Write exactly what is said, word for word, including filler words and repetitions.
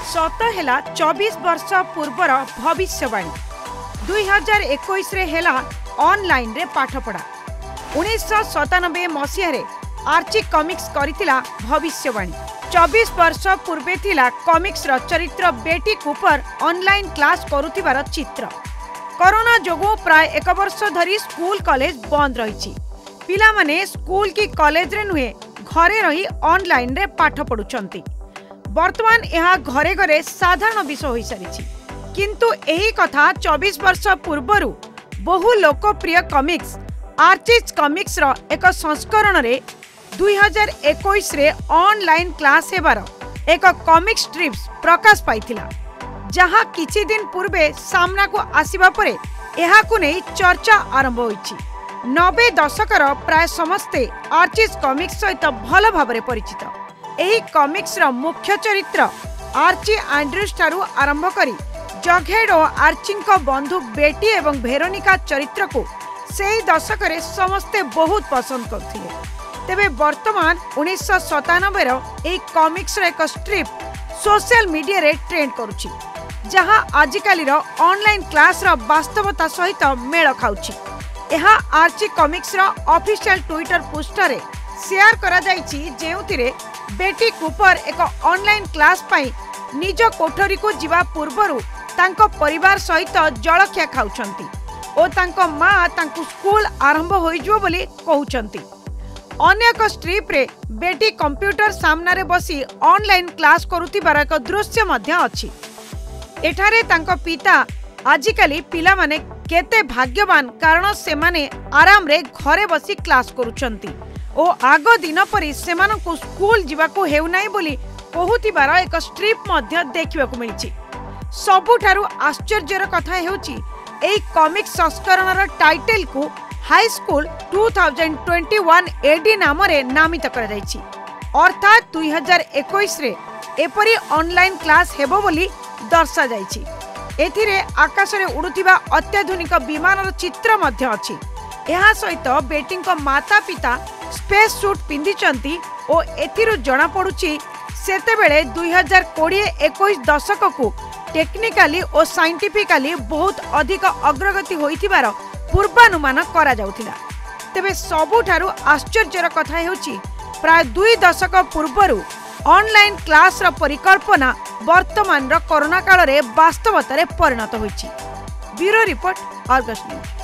सत है चौबीस वर्ष पूर्वर भविष्यवाणी दुई हजार इक्कीस हेला ऑनलाइन रे पाठपढ़ा उन्नीस सतानबे मसीह आर्ची कॉमिक्स करितिला भविष्यवाणी चौबीस वर्ष पूर्वे थिला कॉमिक्स र चरित्र बेटी कूपर ऑनलाइन क्लास करुथिबार चित्र। कोरोना जोगु प्राय एक वर्ष धरी स्कूल कॉलेज बंद रही पिला माने स्कूल की कॉलेज रे नुहे घरे रही ऑनलाइन रे पाठ पढ़ुचंती। वर्तमान यह घरे घरे साधारण विषय हो सारी किंतु एही कथा चौबीस वर्ष पूर्वरु बहु लोकप्रिय कॉमिक्स आर्चीज कॉमिक्स रो एक संस्करण रे दुई हजार इक्कीस रे ऑनलाइन क्लास हेबार एक कॉमिक स्ट्रिप्स प्रकाश पाइथिला जहां किछि दिन पूर्वे सामना को आसीबा परे एहा को नै चर्चा आरंभ होइछि। नब्बे दशकर प्राय समस्ते आर्चीज कॉमिक्स सहित भल भाबरे परिचित। एही कॉमिक्स रो मुख्य चरित्र आर्ची एंड्रूज ठारू आरंभ करी जगहेड और आर्चीଙ୍କ बंधु बेटी एवं भेरोनिका चरित्र को सेही दशक रे समस्ते बहुत पसंद करथिले। तेबे वर्तमान उन्नीस सतानबे रो एही कॉमिक्स रो एक स्ट्रिप सोशल मीडिया रे ट्रेंड करूछि जहां आजिकाली रो ऑनलाइन क्लास रो वास्तवता सहित मेल खाउछि। एहा आर्ची कॉमिक्स रो ऑफिशियल ट्विटर पोस्ट रे शेयर करा जाइछि जेउथिरे बेटी कूपर एक ऑनलाइन क्लास पाई निज कोठरी को जीवा पूर्वरु तांको परिवार सहित जलखिया खाउछंती ओ तांको मां तांको स्कूल आरंभ होइजो बोली कहउछंती। अन्य एक स्ट्रिप रे बेटी कंप्यूटर सामना रे बसी ऑनलाइन क्लास करुथिबार एक दृश्य मध्य अछि। एठारे तांको पिता आजिकाली पिला माने केते भाग्यवान कारण से माने आराम रे घरे बसी क्लास करुछंती ओ आगो दिन परी सेमानकु स्कूल जीवाकू हेउ नाही बोली कहूथिबार एक स्ट्रिप मध्य देखिबाकू मिलिछि। सबुठारु आश्चर्यर कथा हेउछि एई कॉमिक संस्करणर टाइटल को हाई स्कूल दो हज़ार इक्कीस एडी नाम रे नामित करा जायछि अर्थात दुई हजार इक्कीस रे एपरी ऑनलाइन क्लास हेबो बोली दर्शा जायछि। एथिरे आकाश रे उडुथिबा अत्याधुनिक विमानर चित्र मध्य अछि। एहा सहित बेटीଙ୍କ माता पिता स्पेस सूट पिंधिचंती ओ एथिरु जणा पडुछि सेतेबेले दुई हजार बीस इक्कीस दशक को टेक्निकाली और साइंटिफिकाली बहुत अधिक अग्रगति होइथिबार पूर्वानुमान करा जाउथिला। तेबे सबुठारु आश्चर्यर कथा हेउछि प्राय दुई दशक पूर्वरु ऑनलाइन क्लास रो परिकल्पना वर्तमान रो कोरोना काल रे वास्तवता रे परिणत होइछि। Bureau report, Argus news.